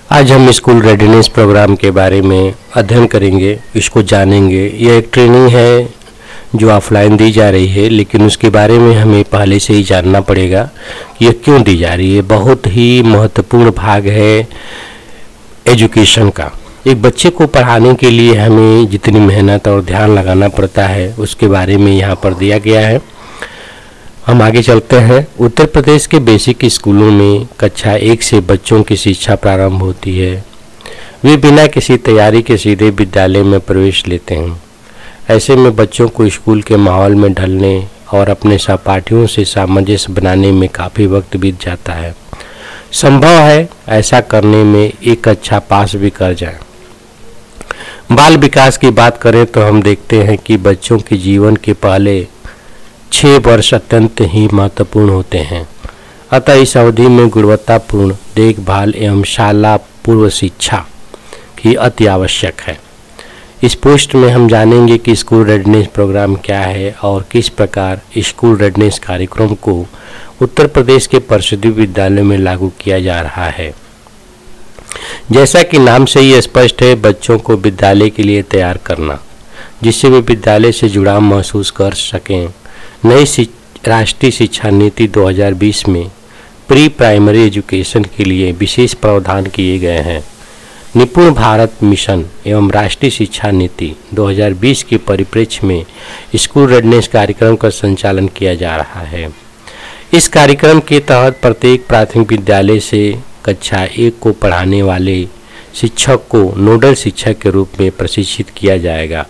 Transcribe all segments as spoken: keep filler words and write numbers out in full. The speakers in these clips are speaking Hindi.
आज हम स्कूल रेडीनेस प्रोग्राम के बारे में अध्ययन करेंगे, इसको जानेंगे। यह एक ट्रेनिंग है जो ऑफलाइन दी जा रही है, लेकिन उसके बारे में हमें पहले से ही जानना पड़ेगा कि यह क्यों दी जा रही है। बहुत ही महत्वपूर्ण भाग है एजुकेशन का। एक बच्चे को पढ़ाने के लिए हमें जितनी मेहनत और ध्यान लगाना पड़ता है, उसके बारे में यहाँ पर दिया गया है। हम आगे चलते हैं। उत्तर प्रदेश के बेसिक स्कूलों में कक्षा एक से बच्चों की शिक्षा प्रारंभ होती है। वे बिना किसी तैयारी के सीधे विद्यालय में प्रवेश लेते हैं। ऐसे में बच्चों को स्कूल के माहौल में ढलने और अपने सहपाठियों से सामंजस्य बनाने में काफ़ी वक्त बीत जाता है। संभव है ऐसा करने में एक कक्षा पास भी कर जाए। बाल विकास की बात करें तो हम देखते हैं कि बच्चों के जीवन के पहले छः वर्ष अत्यंत ही महत्वपूर्ण होते हैं। अतः इस अवधि में गुणवत्तापूर्ण देखभाल एवं शाला पूर्व शिक्षा की अति आवश्यक है। इस पोस्ट में हम जानेंगे कि स्कूल रेडनेस प्रोग्राम क्या है और किस प्रकार स्कूल रेडनेस कार्यक्रम को उत्तर प्रदेश के परिषदीय विद्यालयों में लागू किया जा रहा है। जैसा कि नाम से ही स्पष्ट है, बच्चों को विद्यालय के लिए तैयार करना, जिससे वे विद्यालय से जुड़ाव महसूस कर सकें। नई राष्ट्रीय शिक्षा नीति दो हज़ार बीस में प्री प्राइमरी एजुकेशन के लिए विशेष प्रावधान किए गए हैं। निपुण भारत मिशन एवं राष्ट्रीय शिक्षा नीति दो हज़ार बीस के परिप्रेक्ष्य में स्कूल रेडनेस कार्यक्रम का संचालन किया जा रहा है। इस कार्यक्रम के तहत प्रत्येक प्राथमिक विद्यालय से कक्षा एक को पढ़ाने वाले शिक्षक को नोडल शिक्षक के रूप में प्रशिक्षित किया जाएगा।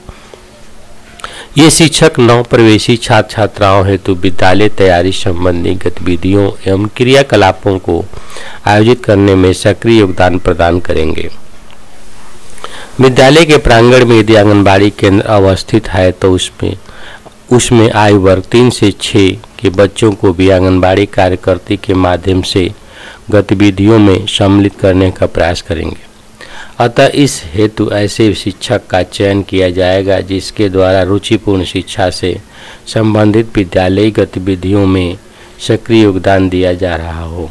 ये शिक्षक नव प्रवेशी छात्र छात्राओं हेतु विद्यालय तैयारी संबंधी गतिविधियों एवं क्रियाकलापों को आयोजित करने में सक्रिय योगदान प्रदान करेंगे। विद्यालय के प्रांगण में यदि आंगनबाड़ी केंद्र अवस्थित है तो उसमें उसमें आयु वर्ग तीन से छः के बच्चों को भी आंगनबाड़ी कार्यकर्ती के माध्यम से गतिविधियों में सम्मिलित करने का प्रयास करेंगे। अतः इस हेतु ऐसे शिक्षक का चयन किया जाएगा जिसके द्वारा रुचिपूर्ण शिक्षा से संबंधित विद्यालयी गतिविधियों में सक्रिय योगदान दिया जा रहा हो।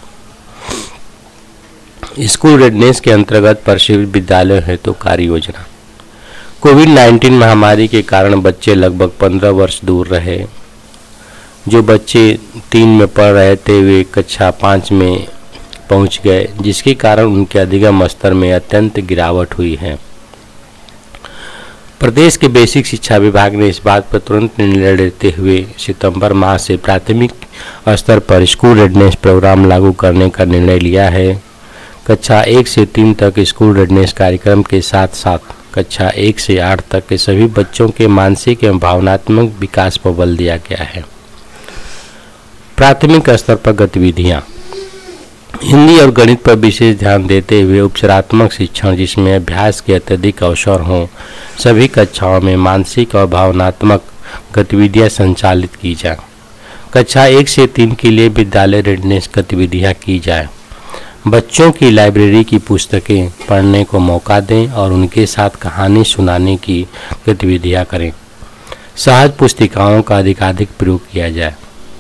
स्कूल रेडनेस के अंतर्गत परिषद विद्यालय हेतु कार्य योजना। कोविड नाइन्टीन महामारी के कारण बच्चे लगभग पंद्रह वर्ष दूर रहे। जो बच्चे तीन में पढ़ रहे थे वे कक्षा पाँच में पहुंच गए, जिसके कारण उनके अधिगम स्तर में अत्यंत गिरावट हुई है। प्रदेश के बेसिक शिक्षा विभाग ने इस बात पर तुरंत निर्णय लेते हुए सितंबर माह से प्राथमिक स्तर पर स्कूल रेडनेस प्रोग्राम लागू करने का निर्णय लिया है। कक्षा एक से तीन तक स्कूल रेडनेस कार्यक्रम के साथ साथ कक्षा एक से आठ तक के सभी बच्चों के मानसिक एवं भावनात्मक विकास पर बल दिया गया है। प्राथमिक स्तर पर गतिविधियाँ। हिंदी और गणित पर विशेष ध्यान देते हुए उपचारात्मक शिक्षण, जिसमें अभ्यास के अत्यधिक अवसर हों, सभी कक्षाओं में मानसिक और भावनात्मक गतिविधियां संचालित की जाएं। कक्षा एक से तीन के लिए विद्यालय रेडनेस गतिविधियां की जाएं। बच्चों की लाइब्रेरी की पुस्तकें पढ़ने को मौका दें और उनके साथ कहानी सुनाने की गतिविधियां करें। सहज पुस्तिकाओं का अधिकाधिक प्रयोग किया जाए।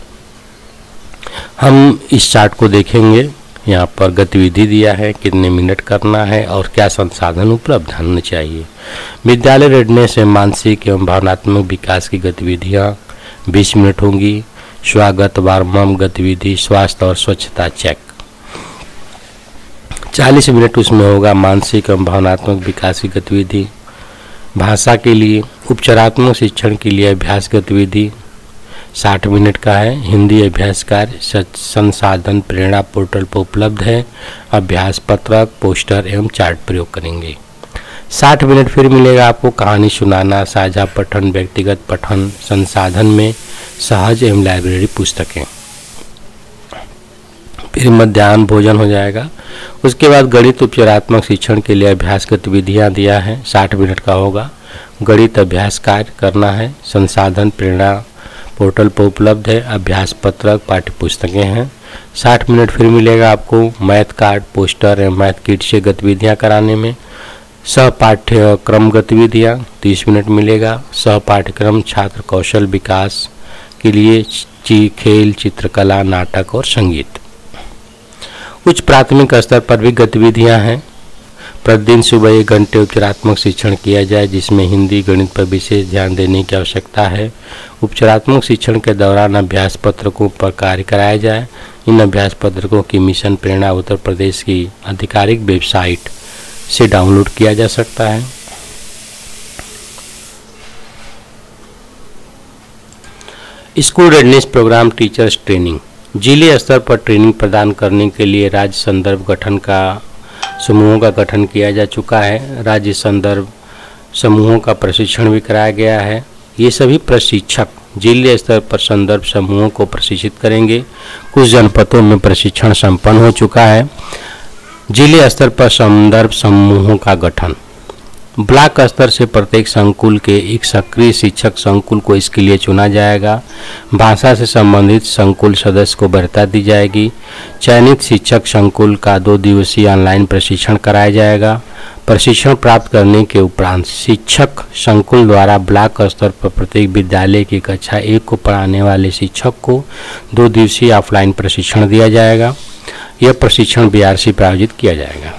हम इस चार्ट को देखेंगे। यहाँ पर गतिविधि दिया है, कितने मिनट करना है और क्या संसाधन उपलब्ध होने चाहिए। विद्यालय रेडनेस से मानसिक एवं भावनात्मक विकास की गतिविधियाँ बीस मिनट होंगी। स्वागत वार्म गतिविधि, स्वास्थ्य और स्वच्छता चेक चालीस मिनट उसमें होगा। मानसिक एवं भावनात्मक विकास की गतिविधि। भाषा के लिए उपचारात्मक शिक्षण के लिए अभ्यास गतिविधि साठ मिनट का है। हिंदी अभ्यास कार्य संसाधन प्रेरणा पोर्टल पर उपलब्ध है। अभ्यास पत्रक, पोस्टर एवं चार्ट प्रयोग करेंगे। साठ मिनट फिर मिलेगा आपको कहानी सुनाना, साझा पठन, व्यक्तिगत पठन, संसाधन में सहज एवं लाइब्रेरी पुस्तकें। फिर मध्याह्न भोजन हो जाएगा। उसके बाद गणित उपचारात्मक शिक्षण के लिए अभ्यास गतिविधियाँ दिया है, साठ मिनट का होगा। गणित अभ्यास कार्य करना है। संसाधन प्रेरणा पोर्टल पर उपलब्ध है। अभ्यास पत्रक, पाठ्य पुस्तकें हैं। साठ मिनट फिर मिलेगा आपको मैथ कार्ड, पोस्टर एवं मैथ किट से गतिविधियां कराने में। सह पाठ्यक्रम गतिविधियां तीस मिनट मिलेगा। सह पाठ्यक्रम छात्र कौशल विकास के लिए खेल, चित्रकला, नाटक और संगीत। उच्च प्राथमिक स्तर पर भी गतिविधियां हैं। प्रतिदिन सुबह एक घंटे उपचारात्मक शिक्षण किया जाए, जिसमें हिंदी गणित पर विशेष ध्यान देने की आवश्यकता है। उपचारात्मक शिक्षण के दौरान अभ्यास पत्रकों पर कार्य कराया जाए। इन अभ्यास पत्रकों की मिशन प्रेरणा उत्तर प्रदेश की आधिकारिक वेबसाइट से डाउनलोड किया जा सकता है। School readiness program teachers training. जिले स्तर पर ट्रेनिंग प्रदान करने के लिए राज्य संदर्भ गठन का समूहों का गठन किया जा चुका है। राज्य संदर्भ समूहों का प्रशिक्षण भी कराया गया है। ये सभी प्रशिक्षक जिले स्तर पर संदर्भ समूहों को प्रशिक्षित करेंगे। कुछ जनपदों में प्रशिक्षण संपन्न हो चुका है। जिले स्तर पर संदर्भ समूहों का गठन। ब्लॉक स्तर से प्रत्येक संकुल के एक सक्रिय शिक्षक संकुल को इसके लिए चुना जाएगा। भाषा से संबंधित संकुल सदस्य को वरीयता दी जाएगी। चयनित शिक्षक संकुल का दो दिवसीय ऑनलाइन प्रशिक्षण कराया जाएगा। प्रशिक्षण प्राप्त करने के उपरांत शिक्षक संकुल द्वारा ब्लॉक स्तर पर प्रत्येक विद्यालय की कक्षा एक को पढ़ाने वाले शिक्षक को दो दिवसीय ऑफलाइन प्रशिक्षण दिया जाएगा। यह प्रशिक्षण बी आर सी प्रायोजित किया जाएगा।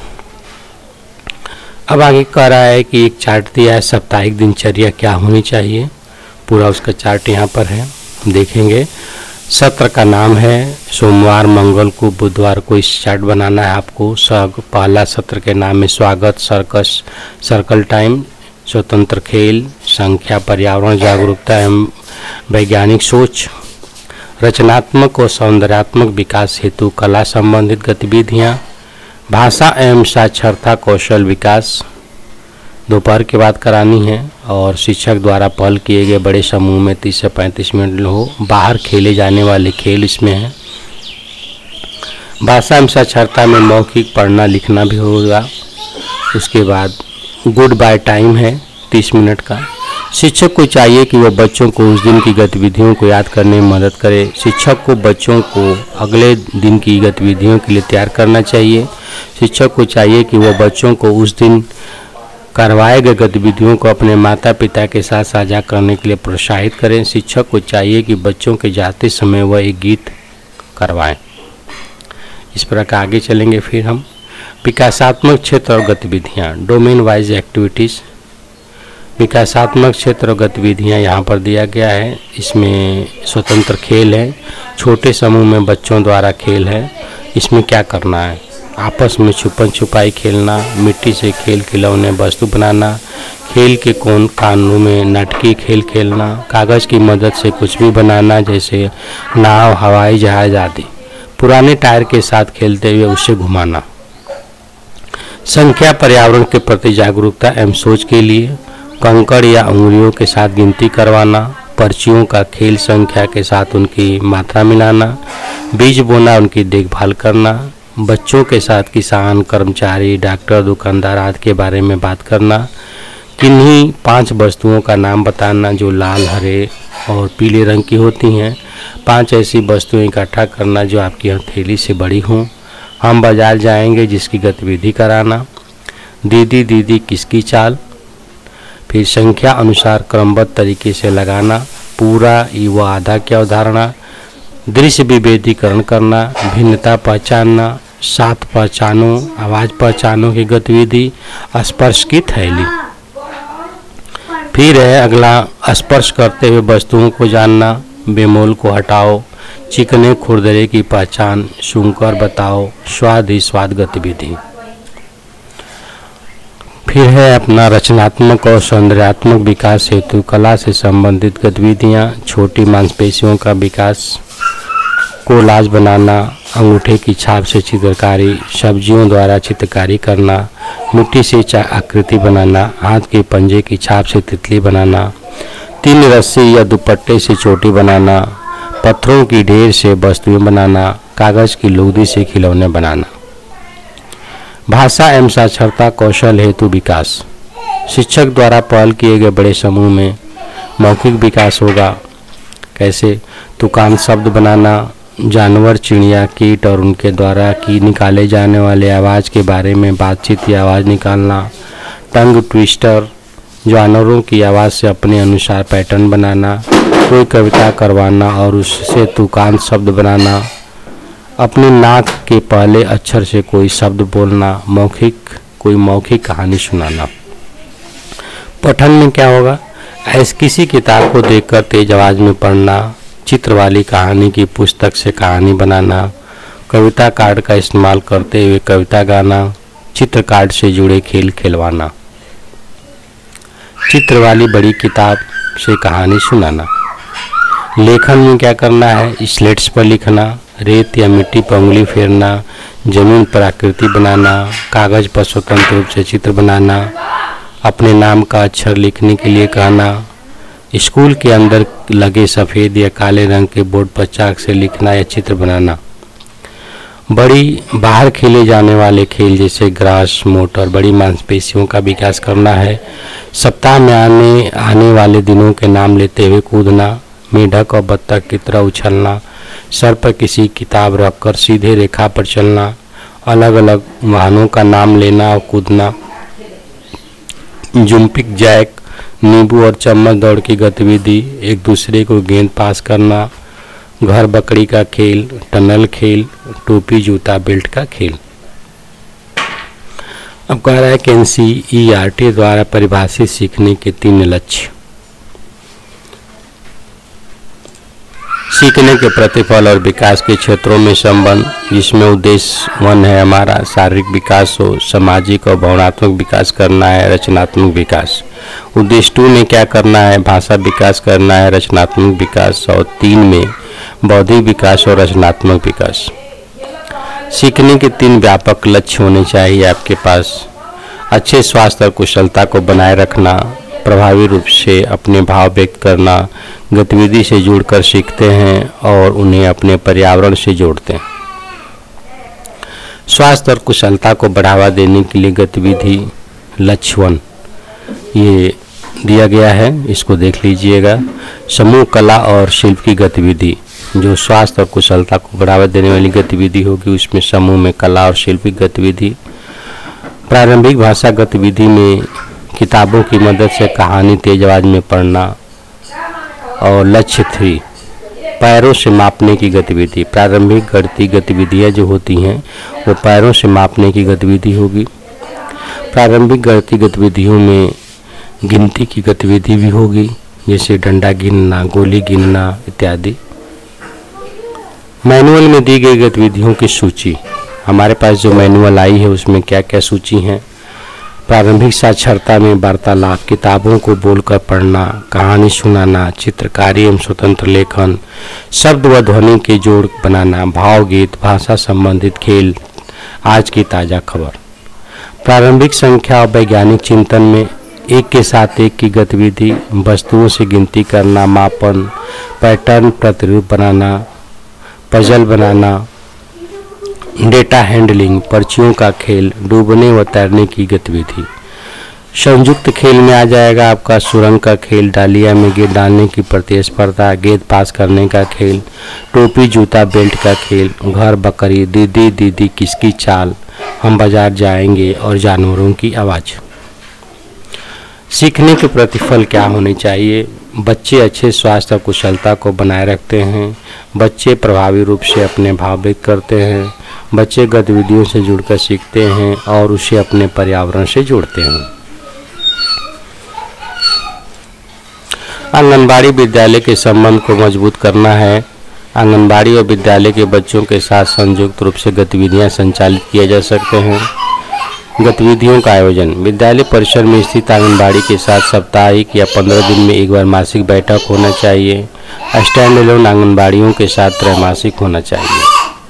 अब आगे कह रहा है कि एक चार्ट दिया है, साप्ताहिक दिनचर्या क्या होनी चाहिए, पूरा उसका चार्ट यहाँ पर है, देखेंगे। सत्र का नाम है सोमवार, मंगल को, बुधवार को इस चार्ट बनाना है आपको। सग पहला सत्र के नाम में स्वागत, सर्कस, सर्कल टाइम, स्वतंत्र खेल, संख्या, पर्यावरण जागरूकता एवं वैज्ञानिक सोच, रचनात्मक और सौंदर्यात्मक विकास हेतु कला संबंधित गतिविधियाँ, भाषा एवं साक्षरता कौशल विकास दोपहर के बाद करानी है। और शिक्षक द्वारा पहल किए गए बड़े समूह में तीस से पैंतीस मिनट हो। बाहर खेले जाने वाले खेल इसमें हैं। भाषा एवं साक्षरता में मौखिक पढ़ना लिखना भी होगा। उसके बाद गुड बाय टाइम है तीस मिनट का। शिक्षक को चाहिए कि वह बच्चों को उस दिन की गतिविधियों को याद करने में मदद करे। शिक्षक को बच्चों को अगले दिन की गतिविधियों के लिए तैयार करना चाहिए। शिक्षक को चाहिए कि वह बच्चों को उस दिन करवाए गए गतिविधियों को अपने माता पिता के साथ साझा करने के लिए प्रोत्साहित करें। शिक्षक को चाहिए कि बच्चों के जाते समय वह एक गीत करवाएं। इस प्रकार आगे चलेंगे। फिर हम विकासात्मक क्षेत्र और गतिविधियाँ, डोमेन वाइज एक्टिविटीज़। विकासात्मक क्षेत्र और गतिविधियाँ यहाँ पर दिया गया है। इसमें स्वतंत्र खेल है, छोटे समूह में बच्चों द्वारा खेल है। इसमें क्या करना है, आपस में छुपन छुपाई खेलना, मिट्टी से खेल खिलौने वस्तु बनाना, खेल के कोन कानों में नाटकीय खेल खेलना, कागज़ की मदद से कुछ भी बनाना जैसे नाव, हवाई जहाज आदि, पुराने टायर के साथ खेलते हुए उसे घुमाना। संख्या, पर्यावरण के प्रति जागरूकता एवं सोच के लिए कंकड़ या उंगलियों के साथ गिनती करवाना, पर्चियों का खेल संख्या के साथ उनकी मात्रा मिलाना, बीज बोना, उनकी देखभाल करना, बच्चों के साथ किसान, कर्मचारी, डॉक्टर, दुकानदार आदि के बारे में बात करना, किन्हीं पांच वस्तुओं का नाम बताना जो लाल, हरे और पीले रंग की होती हैं। पांच ऐसी वस्तुएं इकट्ठा करना जो आपकी हथेली से बड़ी हों। हम बाजार जाएंगे जिसकी गतिविधि कराना। दीदी दीदी किसकी चाल। फिर संख्या अनुसार क्रमबद्ध तरीके से लगाना। पूरा व आधा की अवधारणा। दृश्य विभेदीकरण करना, भिन्नता पहचानना, साथ पहचानो, आवाज़ पहचानो की गतिविधि, स्पर्श की थैली। फिर है अगला, स्पर्श करते हुए वस्तुओं को जानना, बेमोल को हटाओ, चिकने खुरदरे की पहचान, सूंघकर बताओ, स्वाद ही स्वाद गतिविधि। फिर है अपना रचनात्मक और सौंदर्यात्मक विकास हेतु कला से संबंधित गतिविधियाँ, छोटी मांसपेशियों का विकास, कोलाज बनाना, अंगूठे की छाप से चित्रकारी, सब्जियों द्वारा चित्रकारी करना, मिट्टी से आकृति बनाना, हाथ के पंजे की छाप से तितली बनाना, तीन रस्सी या दुपट्टे से चोटी बनाना, पत्थरों की ढेर से वस्तुएं बनाना, कागज़ की लुगदी से खिलौने बनाना। भाषा एवं साक्षरता कौशल हेतु विकास, शिक्षक द्वारा पहल किए गए बड़े समूह में मौखिक विकास होगा। कैसे, तुकान शब्द बनाना, जानवर, चिड़िया, कीट और उनके द्वारा की निकाले जाने वाले आवाज़ के बारे में बातचीत या आवाज़ निकालना, टंग ट्विस्टर, जानवरों की आवाज़ से अपने अनुसार पैटर्न बनाना, कोई कविता करवाना और उससे तुकान शब्द बनाना, अपने नाक के पहले अक्षर से कोई शब्द बोलना, मौखिक कोई मौखिक कहानी सुनाना। पठन में क्या होगा? ऐसी किसी किताब को देखकर तेज आवाज में पढ़ना, चित्र वाली कहानी की पुस्तक से कहानी बनाना, कविता कार्ड का इस्तेमाल करते हुए कविता गाना, चित्र कार्ड से जुड़े खेल खिलवाना, चित्र वाली बड़ी किताब से कहानी सुनाना। लेखन में क्या करना है? स्लेट्स पर लिखना, रेत या मिट्टी पर उंगली फेरना, जमीन पर आकृति बनाना, कागज पर स्वतंत्र रूप से चित्र बनाना, अपने नाम का अक्षर लिखने के लिए कहना, स्कूल के अंदर लगे सफ़ेद या काले रंग के बोर्ड पर चाक से लिखना या चित्र बनाना। बड़ी बाहर खेले जाने वाले खेल जैसे ग्रास, मोटर, बड़ी मांसपेशियों का विकास करना है। सप्ताह में आने आने वाले दिनों के नाम लेते हुए कूदना, मेढक और बत्तख की तरह उछलना, सर पर किसी किताब रखकर सीधे रेखा पर चलना, अलग अलग वाहनों का नाम लेना और कूदना, जंपिंग जैक, नींबू और चम्मच दौड़ की गतिविधि, एक दूसरे को गेंद पास करना, घर बकरी का खेल, टनल खेल, टोपी जूता बेल्ट का खेल। अब कह रहा है कि N C E R T द्वारा परिभाषित सीखने के तीन लक्ष्य। सीखने के प्रतिफल और विकास के क्षेत्रों में संबंध, जिसमें उद्देश्य वन है हमारा शारीरिक विकास हो, सामाजिक और भावनात्मक विकास करना है, रचनात्मक विकास। उद्देश्य टू में क्या करना है? भाषा विकास करना है, रचनात्मक विकास। और तीन में बौद्धिक विकास और रचनात्मक विकास। सीखने के तीन व्यापक लक्ष्य होने चाहिए आपके पास। अच्छे स्वास्थ्य और कुशलता को बनाए रखना, प्रभावी रूप से अपने भाव व्यक्त करना, गतिविधि से जुड़कर सीखते हैं और उन्हें अपने पर्यावरण से जोड़ते हैं। स्वास्थ्य और कुशलता को बढ़ावा देने के लिए गतिविधि लक्ष्य वन ये दिया गया है, इसको देख लीजिएगा। समूह कला और शिल्प की गतिविधि, जो स्वास्थ्य और कुशलता को बढ़ावा देने वाली गतिविधि होगी उसमें समूह में कला और शिल्प की गतिविधि। प्रारंभिक भाषा गतिविधि में किताबों की मदद से कहानी तेज आवाज में पढ़ना। और लक्ष्य थ्री पैरों से मापने की गतिविधि। प्रारंभिक गणितीय गतिविधियाँ जो होती हैं वो पैरों से मापने की गतिविधि होगी। प्रारंभिक गणितीय गतिविधियों में गिनती की गतिविधि भी होगी, जैसे डंडा गिनना, गोली गिनना इत्यादि। मैनुअल में दी गई गतिविधियों की सूची, हमारे पास जो मैनुअल आई है उसमें क्या क्या सूची हैं। प्रारंभिक साक्षरता में वार्तालाप, किताबों को बोलकर पढ़ना, कहानी सुनाना, चित्रकारी एवं स्वतंत्र लेखन, शब्द व ध्वनि के जोड़ बनाना, भावगीत, भाषा संबंधित खेल, आज की ताज़ा खबर। प्रारंभिक संख्या और वैज्ञानिक चिंतन में एक के साथ एक की गतिविधि, वस्तुओं से गिनती करना, मापन, पैटर्न प्रतिरूप बनाना, पजल बनाना, डेटा हैंडलिंग, पर्चियों का खेल, डूबने व तैरने की गतिविधि। संयुक्त खेल में आ जाएगा आपका सुरंग का खेल, डालिया में गेंद डालने की प्रतिस्पर्धा, गेंद पास करने का खेल, टोपी जूता बेल्ट का खेल, घर बकरी, दीदी दीदी किसकी चाल, हम बाजार जाएंगे और जानवरों की आवाज़। सीखने के प्रतिफल क्या होने चाहिए? बच्चे अच्छे स्वास्थ्य और कुशलता को बनाए रखते हैं, बच्चे प्रभावी रूप से अपने भाव व्यक्त करते हैं, बच्चे गतिविधियों से जुड़कर सीखते हैं और उसे अपने पर्यावरण से जोड़ते हैं। आंगनबाड़ी विद्यालय के संबंध को मजबूत करना है। आंगनबाड़ी और विद्यालय के बच्चों के साथ संयुक्त रूप से गतिविधियां संचालित किया जा सकते हैं। गतिविधियों का आयोजन, विद्यालय परिसर में स्थित आंगनबाड़ी के साथ साप्ताहिक या पंद्रह दिन में एक बार मासिक बैठक होना चाहिए। स्टैंड एलोन आंगनबाड़ियों के साथ त्रैमासिक होना चाहिए।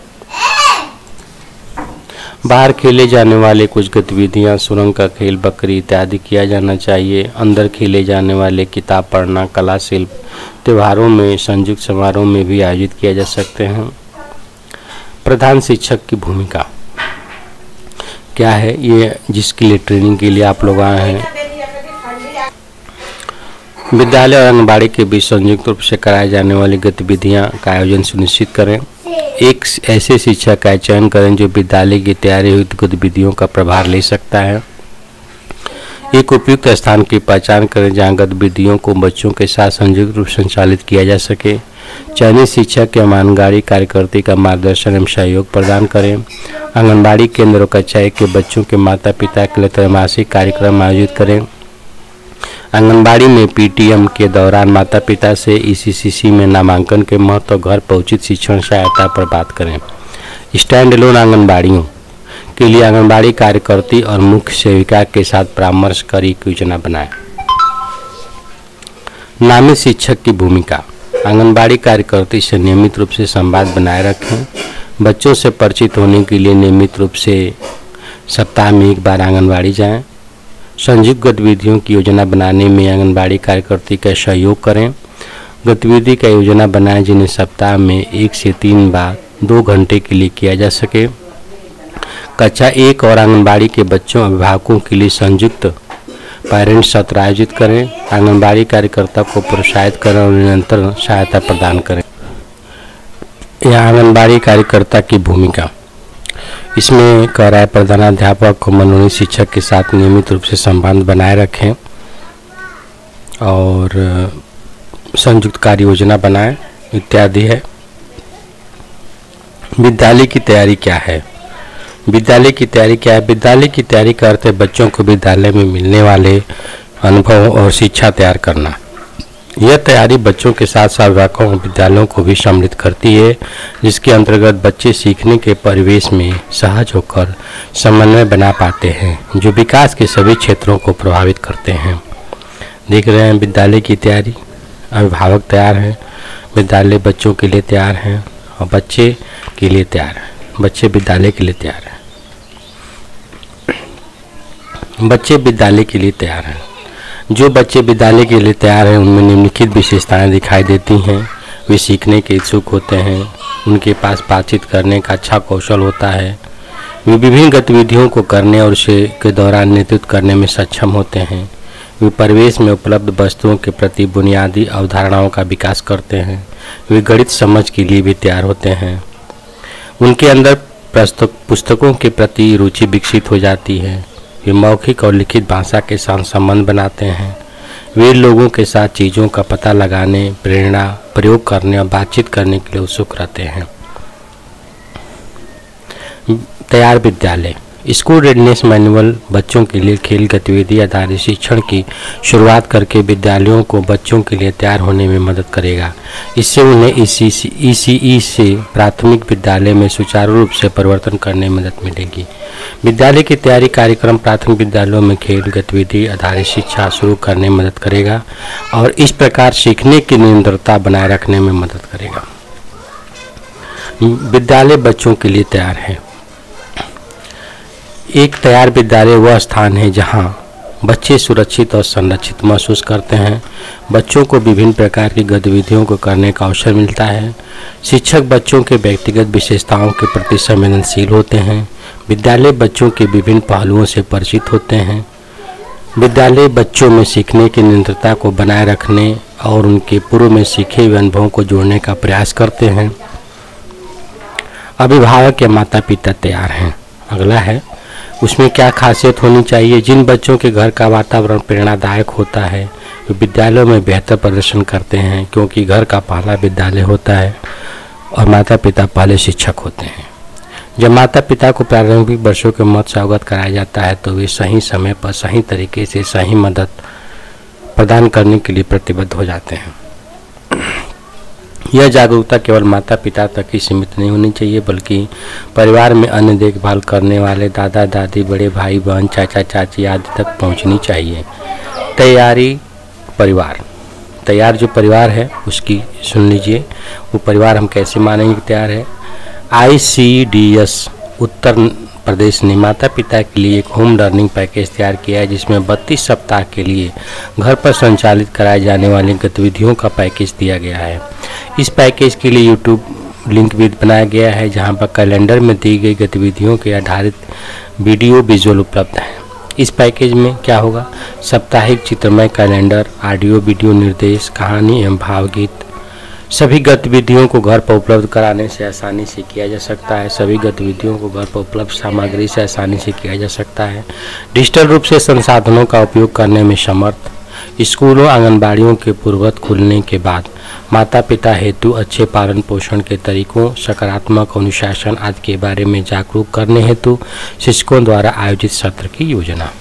बाहर खेले जाने वाले कुछ गतिविधियां, सुरंग का खेल, बकरी इत्यादि किया जाना चाहिए। अंदर खेले जाने वाले किताब पढ़ना, कला शिल्प, त्योहारों में संयुक्त समारोह में भी आयोजित किया जा सकते हैं। प्रधान शिक्षक की भूमिका क्या है, ये जिसके लिए ट्रेनिंग के लिए आप लोग आए हैं। विद्यालय और आंगनबाड़ी के बीच संयुक्त रूप से कराए जाने वाली गतिविधियां का आयोजन सुनिश्चित करें। एक ऐसे शिक्षक का चयन करें जो विद्यालय की तैयारी हुई गतिविधियों का प्रभार ले सकता है। एक उपयुक्त स्थान की पहचान करें जहां गतिविधियों को बच्चों के साथ संयुक्त रूप से संचालित किया जा सके। चयनित शिक्षक या आंगनबाड़ी कार्यकर्ता का मार्गदर्शन एवं सहयोग प्रदान करें। आंगनबाड़ी केंद्र और कक्षा एक के बच्चों के माता पिता के लिए त्रैमासिक कार्यक्रम आयोजित करें। आंगनबाड़ी में पीटीएम के दौरान माता पिता से ईसीसीसी में नामांकन के महत्व घर पर उचित शिक्षण सहायता पर बात करें। स्टैंड एलोन आंगनबाड़ियों के लिए आंगनबाड़ी कार्यकर्ती और मुख्य सेविका के साथ परामर्श कर एक योजना बनाएं। नामित शिक्षक की भूमिका। आंगनबाड़ी कार्यकर्ती से नियमित रूप से संवाद बनाए रखें। बच्चों से परिचित होने के लिए नियमित रूप से सप्ताह में एक बार आंगनबाड़ी जाएं। संयुक्त गतिविधियों की योजना बनाने में आंगनबाड़ी कार्यकर्ती का सहयोग करें। गतिविधि का योजना बनाएं जिन्हें सप्ताह में एक से तीन बार दो घंटे के लिए किया जा सके। कक्षा एक और आंगनबाड़ी के बच्चों अभिभावकों के लिए संयुक्त पेरेंट्स सत्र आयोजित करें। आंगनबाड़ी कार्यकर्ता को प्रोत्साहित करें और निरंतर सहायता प्रदान करें। यह आंगनबाड़ी कार्यकर्ता की भूमिका। इसमें कह रहा है प्रधानाध्यापक और मनोनीत शिक्षक के साथ नियमित रूप से संबंध बनाए रखें और संयुक्त कार्य योजना बनाएं इत्यादि है। विद्यालय की तैयारी क्या है? विद्यालय की तैयारी क्या है? विद्यालय की तैयारी का अर्थ है बच्चों को विद्यालय में मिलने वाले अनुभव और शिक्षा तैयार करना। यह तैयारी बच्चों के साथ साथ अभिभावकों और विद्यालयों को भी सम्मिलित करती है, जिसके अंतर्गत बच्चे सीखने के परिवेश में सहज होकर समन्वय बना पाते हैं, जो विकास के सभी क्षेत्रों को प्रभावित करते हैं। देख रहे हैं विद्यालय की तैयारी। अभिभावक तैयार हैं, विद्यालय बच्चों के लिए तैयार हैं और बच्चे के लिए तैयार हैं। बच्चे विद्यालय के लिए तैयार हैं। बच्चे विद्यालय के लिए तैयार हैं। जो बच्चे विद्यालय के लिए तैयार हैं उनमें निम्नलिखित विशेषताएं दिखाई देती हैं। वे सीखने के इच्छुक होते हैं, उनके पास बातचीत करने का अच्छा कौशल होता है, वे विभिन्न गतिविधियों को करने और उसे के दौरान नेतृत्व करने में सक्षम होते हैं, वे परिवेश में उपलब्ध वस्तुओं के प्रति बुनियादी अवधारणाओं का विकास करते हैं, वे गणित समझ के लिए भी तैयार होते हैं, उनके अंदर पुस्तक पुस्तकों के प्रति रुचि विकसित हो जाती है, वे मौखिक और लिखित भाषा के साथ संबंध बनाते हैं, वे लोगों के साथ चीज़ों का पता लगाने, प्रेरणा प्रयोग करने और बातचीत करने के लिए उत्सुक रहते हैं। तैयार विद्यालय। स्कूल रेडनेस मैनुअल बच्चों के लिए खेल गतिविधि आधारित शिक्षण की शुरुआत करके विद्यालयों को बच्चों के लिए तैयार होने में मदद करेगा। इससे उन्हें ईसीई से प्राथमिक विद्यालय में सुचारू रूप से परिवर्तन करने में मदद मिलेगी। विद्यालय की तैयारी कार्यक्रम प्राथमिक विद्यालयों में खेल गतिविधि आधारित शिक्षा शुरू करने में मदद करेगा और इस प्रकार सीखने की निरंतरता बनाए रखने में मदद करेगा। विद्यालय बच्चों के लिए तैयार है। एक तैयार विद्यालय वह स्थान है जहां बच्चे सुरक्षित और संरक्षित महसूस करते हैं। बच्चों को विभिन्न प्रकार की गतिविधियों को करने का अवसर मिलता है। शिक्षक बच्चों के व्यक्तिगत विशेषताओं के प्रति संवेदनशील होते हैं। विद्यालय बच्चों के विभिन्न पहलुओं से परिचित होते हैं। विद्यालय बच्चों में सीखने की निरंतरता को बनाए रखने और उनके पूर्व में सीखे हुए अनुभवों को जोड़ने का प्रयास करते हैं। अभिभावक या माता पिता तैयार हैं। अगला है उसमें क्या खासियत होनी चाहिए। जिन बच्चों के घर का वातावरण प्रेरणादायक होता है वे विद्यालयों में बेहतर प्रदर्शन करते हैं, क्योंकि घर का पहला विद्यालय होता है और माता पिता पहले शिक्षक होते हैं। जब माता पिता को प्रारंभिक वर्षों के महत्व से अवगत कराया जाता है तो वे सही समय पर सही तरीके से सही मदद प्रदान करने के लिए प्रतिबद्ध हो जाते हैं। यह जागरूकता केवल माता पिता तक ही सीमित नहीं होनी चाहिए, बल्कि परिवार में अन्य देखभाल करने वाले दादा दादी, बड़े भाई बहन, चाचा चाची आदि तक पहुंचनी चाहिए। तैयारी परिवार। तैयार जो परिवार है उसकी सुन लीजिए। वो परिवार हम कैसे मानेंगे कि तैयार है। आई C D S Uttar Pradesh ने माता पिता के लिए एक होम लर्निंग पैकेज तैयार किया है, जिसमें बत्तीस सप्ताह के लिए घर पर संचालित कराए जाने वाली गतिविधियों का पैकेज दिया गया है। इस पैकेज के लिए यूट्यूब लिंक भी बनाया गया है, जहां पर कैलेंडर में दी गई गतिविधियों के आधारित वीडियो विजुअल उपलब्ध है। इस पैकेज में क्या होगा? साप्ताहिक चित्रमय कैलेंडर, ऑडियो वीडियो निर्देश, कहानी एवं भावगीत। सभी गतिविधियों को घर पर उपलब्ध कराने से आसानी से किया जा सकता है। सभी गतिविधियों को घर पर उपलब्ध सामग्री से आसानी से किया जा सकता है। डिजिटल रूप से संसाधनों का उपयोग करने में समर्थ। स्कूलों आंगनबाड़ियों के पूर्ववत खुलने के बाद माता पिता हेतु अच्छे पालन पोषण के तरीकों, सकारात्मक अनुशासन आदि के बारे में जागरूक करने हेतु शिक्षकों द्वारा आयोजित सत्र की योजना।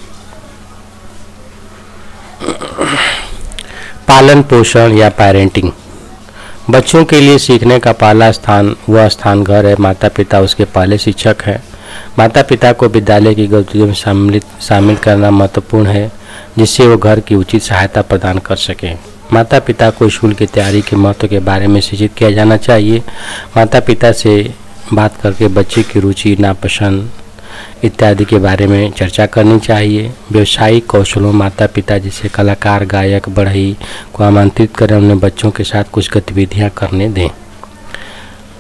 पालन पोषण या पेरेंटिंग। बच्चों के लिए सीखने का पहला स्थान वह स्थान घर है। माता पिता उसके पहले शिक्षक हैं। माता पिता को विद्यालय की गतिविधियों में शामिल शामिल करना महत्वपूर्ण है, जिससे वो घर की उचित सहायता प्रदान कर सकें। माता पिता को स्कूल की तैयारी के महत्व के बारे में शिक्षित किया जाना चाहिए। माता पिता से बात करके बच्चे की रुचि, नापसंद इत्यादि के बारे में चर्चा करनी चाहिए। व्यवसायिक कौशलों, माता पिता जैसे कलाकार, गायक, बढ़ई को आमंत्रित करें, उन्हें बच्चों के साथ कुछ गतिविधियां करने दें।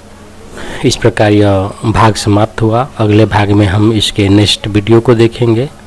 इस प्रकार यह भाग समाप्त हुआ। अगले भाग में हम इसके नेक्स्ट वीडियो को देखेंगे।